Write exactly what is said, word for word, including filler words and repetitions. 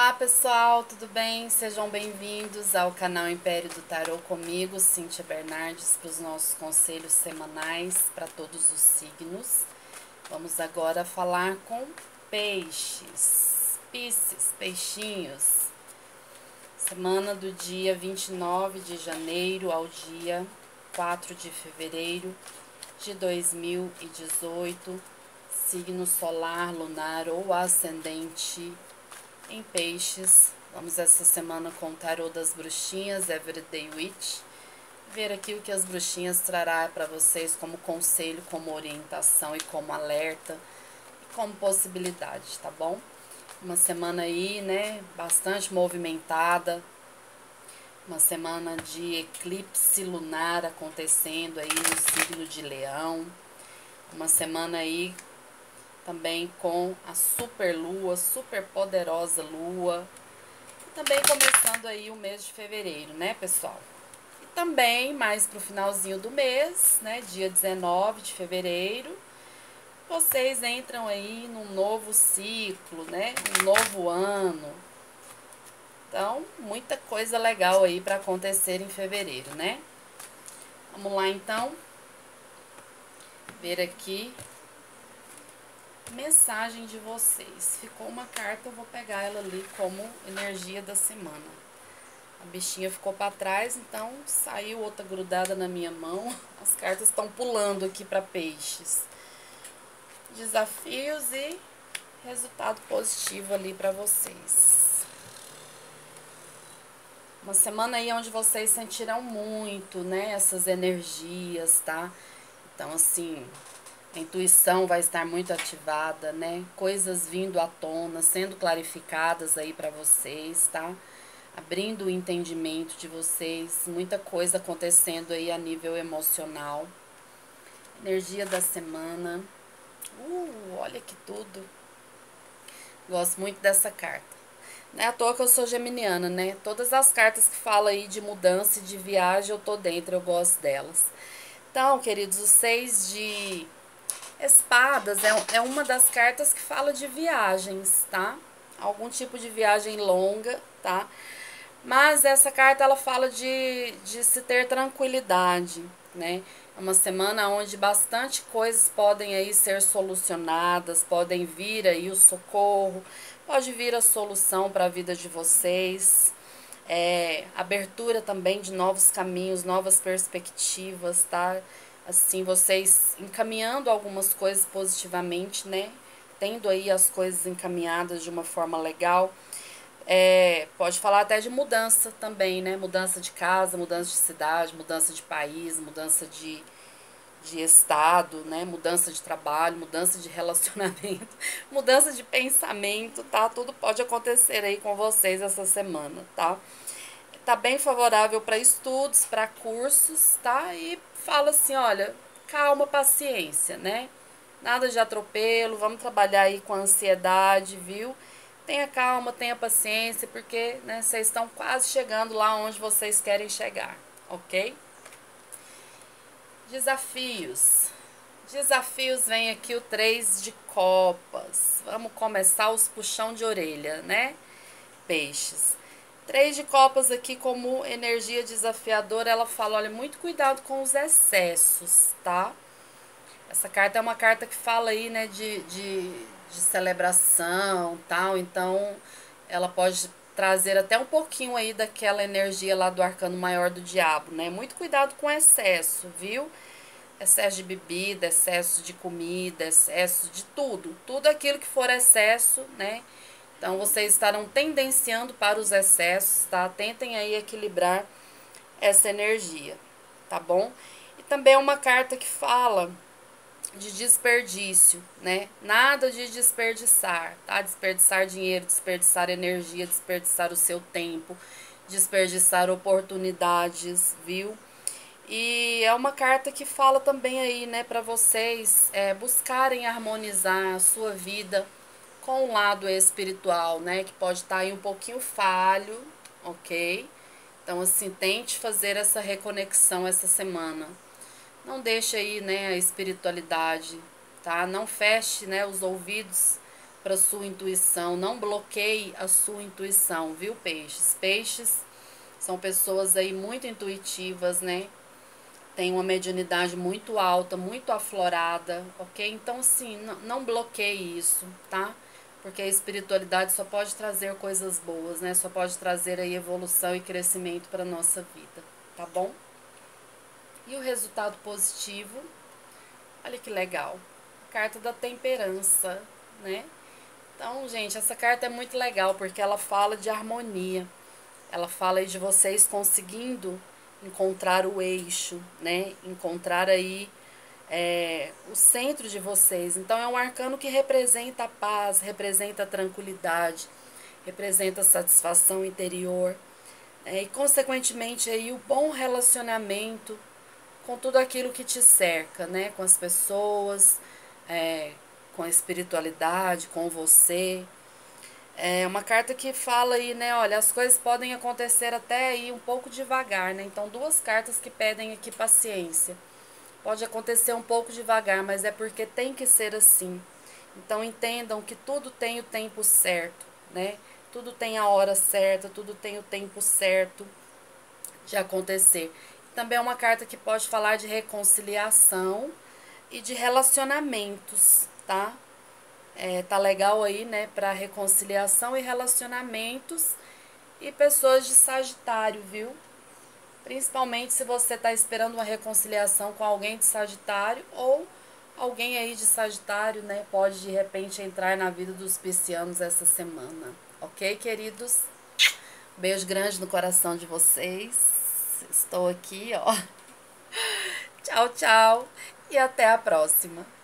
Olá pessoal, tudo bem? Sejam bem-vindos ao canal Império do Tarô comigo, Cíntia Bernardes, para os nossos conselhos semanais para todos os signos. Vamos agora falar com peixes, Pícis, peixinhos. Semana do dia vinte e nove de janeiro ao dia quatro de fevereiro de dois mil e dezoito, signo solar, lunar ou ascendente em peixes. Vamos essa semana com o tarô das bruxinhas, Everyday Witch. Ver aqui o que as bruxinhas trará para vocês como conselho, como orientação e como alerta e como possibilidade, tá bom? Uma semana aí, né, bastante movimentada. Uma semana de eclipse lunar acontecendo aí no signo de Leão. Uma semana aí também com a super lua, super poderosa lua. E também começando aí o mês de fevereiro, né, pessoal? E também mais pro finalzinho do mês, né, dia dezenove de fevereiro, vocês entram aí num novo ciclo, né, um novo ano. Então, muita coisa legal aí para acontecer em fevereiro, né? Vamos lá, então, ver aqui mensagem de vocês. Ficou uma carta, eu vou pegar ela ali como energia da semana. A bichinha ficou para trás, então saiu outra grudada na minha mão. As cartas estão pulando aqui para peixes. Desafios e resultado positivo ali para vocês. Uma semana aí onde vocês sentirão muito, né, essas energias, tá? Então, assim, a intuição vai estar muito ativada, né? Coisas vindo à tona, sendo clarificadas aí para vocês, tá? Abrindo o entendimento de vocês, muita coisa acontecendo aí a nível emocional. Energia da semana. Uh, olha que tudo. Gosto muito dessa carta. Não é à toa que eu sou geminiana, né? Todas as cartas que falam aí de mudança e de viagem, eu tô dentro, eu gosto delas. Então, queridos, o seis de espadas é, é uma das cartas que fala de viagens, tá? Algum tipo de viagem longa, tá? Mas essa carta, ela fala de, de se ter tranquilidade, né? É uma semana onde bastante coisas podem aí ser solucionadas, podem vir aí o socorro, pode vir a solução para a vida de vocês. É, abertura também de novos caminhos, novas perspectivas, tá? Assim, vocês encaminhando algumas coisas positivamente, né? Tendo aí as coisas encaminhadas de uma forma legal. É, pode falar até de mudança também, né? Mudança de casa, mudança de cidade, mudança de país, mudança de, de estado, né? Mudança de trabalho, mudança de relacionamento, mudança de pensamento, tá? Tudo pode acontecer aí com vocês essa semana, tá? Tá bem favorável para estudos, para cursos, tá? E fala assim, olha, calma, paciência, né? Nada de atropelo, vamos trabalhar aí com a ansiedade, viu? Tenha calma, tenha paciência, porque, né, vocês estão quase chegando lá onde vocês querem chegar, ok? Desafios. Desafios, vem aqui o três de copas. Vamos começar os puxão de orelha, né? Peixes. Três de copas aqui como energia desafiadora, ela fala, olha, muito cuidado com os excessos, tá? Essa carta é uma carta que fala aí, né, de, de, de celebração, tal, então ela pode trazer até um pouquinho aí daquela energia lá do arcano maior do diabo, né? Muito cuidado com excesso, viu? Excesso de bebida, excesso de comida, excesso de tudo. Tudo aquilo que for excesso, né? Então, vocês estarão tendenciando para os excessos, tá? Tentem aí equilibrar essa energia, tá bom? E também é uma carta que fala de desperdício, né? Nada de desperdiçar, tá? Desperdiçar dinheiro, desperdiçar energia, desperdiçar o seu tempo, desperdiçar oportunidades, viu? E é uma carta que fala também aí, né, para vocês é, buscarem harmonizar a sua vida com o lado espiritual, né, que pode estar aí um pouquinho falho, ok? Então, assim, tente fazer essa reconexão essa semana. Não deixe aí, né, a espiritualidade, tá? Não feche, né, os ouvidos para sua intuição, não bloqueie a sua intuição, viu, peixes? Peixes são pessoas aí muito intuitivas, né? Tem uma mediunidade muito alta, muito aflorada, ok? Então, assim, não, não bloqueie isso, tá? Porque a espiritualidade só pode trazer coisas boas, né? Só pode trazer aí evolução e crescimento para nossa vida, tá bom? E o resultado positivo, olha que legal. Carta da temperança, né? Então, gente, essa carta é muito legal porque ela fala de harmonia. Ela fala aí de vocês conseguindo encontrar o eixo, né? Encontrar aí é, o centro de vocês. Então, é um arcano que representa a paz, representa a tranquilidade, representa a satisfação interior, né? E, consequentemente, aí o bom relacionamento com tudo aquilo que te cerca, né? Com as pessoas, é, com a espiritualidade, com você. É uma carta que fala aí, né? Olha, as coisas podem acontecer até aí um pouco devagar, né? Então, duas cartas que pedem aqui paciência. Pode acontecer um pouco devagar, mas é porque tem que ser assim. Então, entendam que tudo tem o tempo certo, né? Tudo tem a hora certa, tudo tem o tempo certo de acontecer. Também é uma carta que pode falar de reconciliação e de relacionamentos, tá? É, tá legal aí, né, para reconciliação e relacionamentos e pessoas de Sagitário, viu? Principalmente se você tá esperando uma reconciliação com alguém de Sagitário ou alguém aí de Sagitário, né, pode de repente entrar na vida dos piscianos essa semana. Ok, queridos? Beijo grande no coração de vocês. Estou aqui, ó. Tchau, tchau e até a próxima.